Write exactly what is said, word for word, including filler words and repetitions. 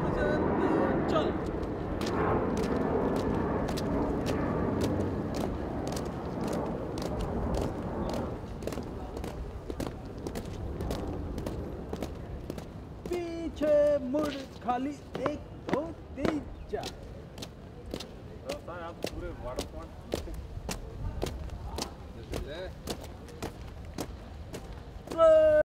चल। पीछे मुड़ खाली एक दो तीन चार। आप पूरे वाटर पॉइंट